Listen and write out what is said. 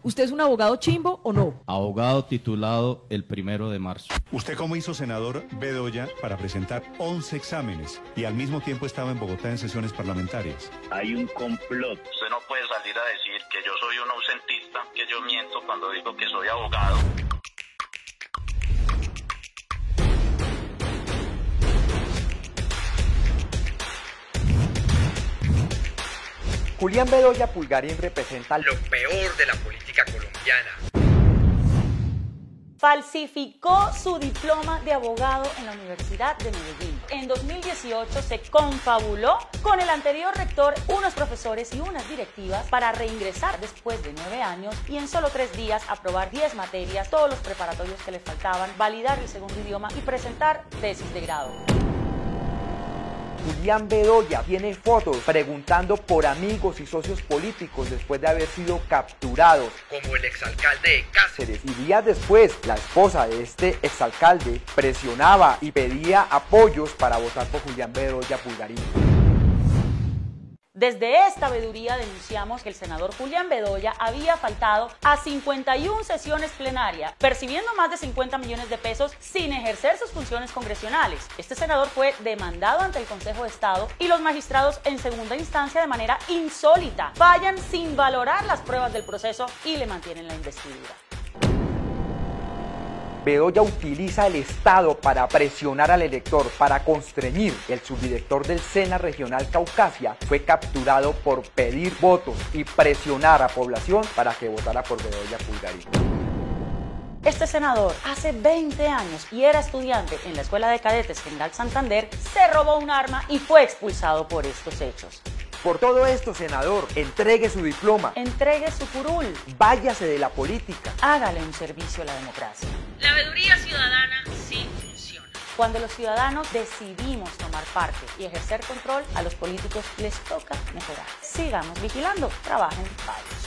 ¿Usted es un abogado chimbo o no? Abogado titulado el 1 de marzo. ¿Usted cómo hizo, senador Bedoya, para presentar 11 exámenes y al mismo tiempo estaba en Bogotá en sesiones parlamentarias? Hay un complot. Usted no puede salir a decir que yo soy un ausentista, que yo miento cuando digo que soy abogado. Julián Bedoya Pulgarín representa lo peor de la política colombiana. Falsificó su diploma de abogado en la Universidad de Medellín. En 2018 se confabuló con el anterior rector, unos profesores y unas directivas para reingresar después de 9 años y en solo 3 días aprobar 10 materias, todos los preparatorios que le faltaban, validar el segundo idioma y presentar tesis de grado. Julián Bedoya tiene fotos preguntando por amigos y socios políticos después de haber sido capturados, como el exalcalde de Cáceres. Y días después, la esposa de este exalcalde presionaba y pedía apoyos para votar por Julián Bedoya Pulgarín. Desde esta veeduría denunciamos que el senador Julián Bedoya había faltado a 51 sesiones plenarias, percibiendo más de 50 millones de pesos sin ejercer sus funciones congresionales. Este senador fue demandado ante el Consejo de Estado y los magistrados en segunda instancia de manera insólita fallan sin valorar las pruebas del proceso y le mantienen la investidura. Bedoya utiliza el Estado para presionar al elector, para constreñir. El subdirector del SENA Regional Caucasia fue capturado por pedir votos y presionar a población para que votara por Bedoya Pulgarín. Este senador, hace 20 años y era estudiante en la Escuela de Cadetes General Santander, se robó un arma y fue expulsado por estos hechos. Por todo esto, senador, entregue su diploma. Entregue su curul. Váyase de la política. Hágale un servicio a la democracia. La veeduría ciudadana sí funciona. Cuando los ciudadanos decidimos tomar parte y ejercer control, a los políticos les toca mejorar. Sigamos vigilando. Trabajen. Bye.